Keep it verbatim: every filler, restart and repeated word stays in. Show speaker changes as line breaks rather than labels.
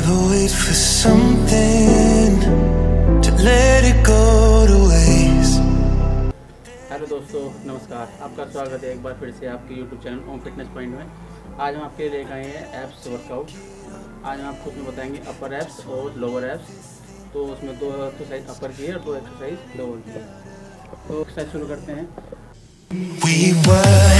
Never wait for something to let it go to waste.
Hello दोस्तों, नमस्कार। आपका स्वागत है एक बार फिर से आपके YouTube channel Om fitness point में। आज हम आपके लिए लेकर आए हैं एप्स वर्कआउट। आज हम आपको उसमें बताएंगे अपर एप्स और लोअर एप्स। तो उसमें दो एक्सरसाइज अपर की है और दो एक्सरसाइज लोअर की है। तो एक्सरसाइज शुरू करते हैं।
We were